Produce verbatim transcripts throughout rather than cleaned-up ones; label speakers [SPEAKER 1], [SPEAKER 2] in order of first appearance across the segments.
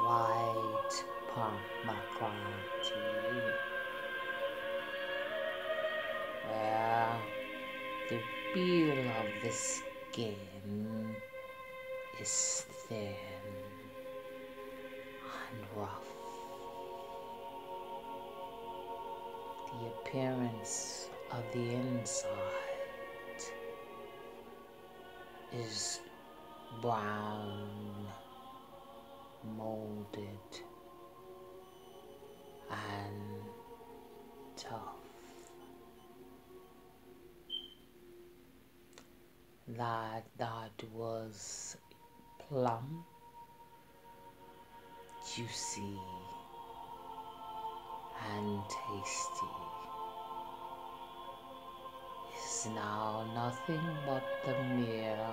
[SPEAKER 1] white pomegranate, where the peel of the skin is thin and rough. The appearance of the inside is brown, molded, and tough. That that was plump, juicy, and tasty is now nothing but the mere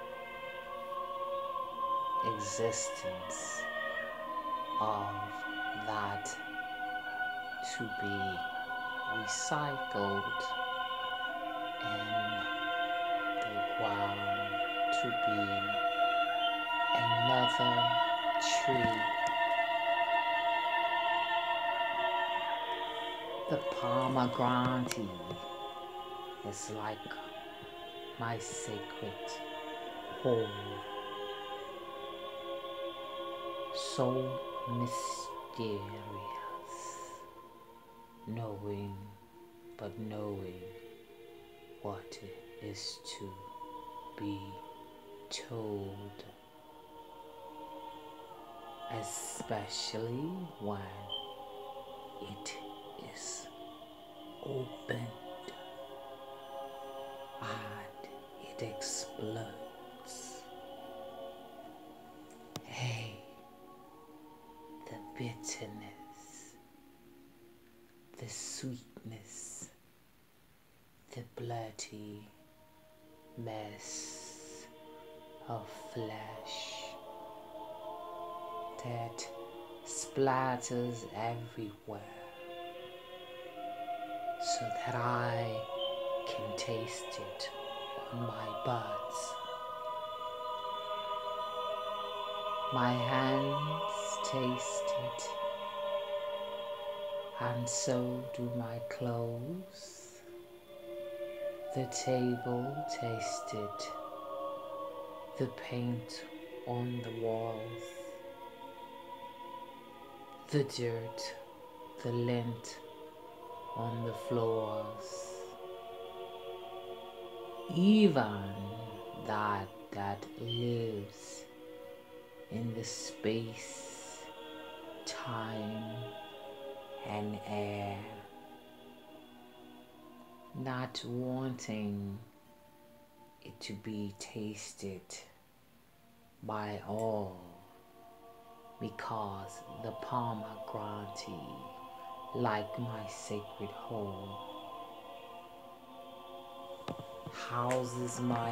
[SPEAKER 1] existence of that to be recycled in the ground to be another tree. The pomegranate is like my sacred home, so mysterious, knowing but knowing what is to be told, especially when it is opened and it explodes. Hey, the bitterness, the sweetness, the bloody mess of flesh that splatters everywhere, so that I can taste it on my buds. My hands taste it, and so do my clothes. The table tastes it, the paint on the walls, the dirt, the lint on the floors, even that that lives in the space, time, and air, not wanting it to be tasted by all, because the pomegranate, like my sacred home, houses my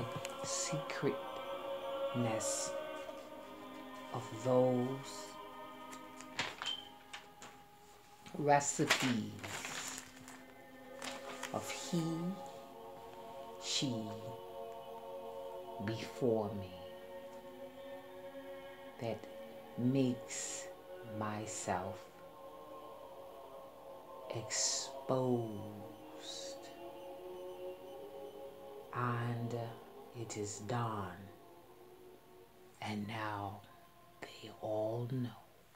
[SPEAKER 1] secretness of those recipes of he, she before me that makes myself exposed, and it is done, and now they all know,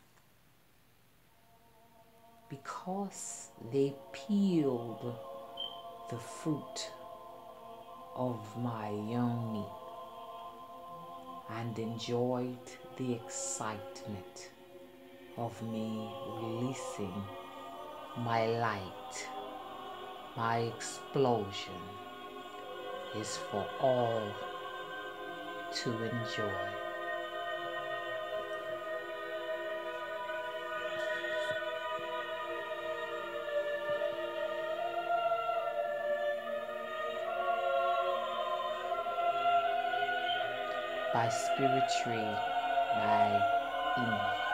[SPEAKER 1] because they peeled the fruit of my yoni and enjoyed the excitement of me releasing my light. My explosion is for all to enjoy. By spirit tree, my ink.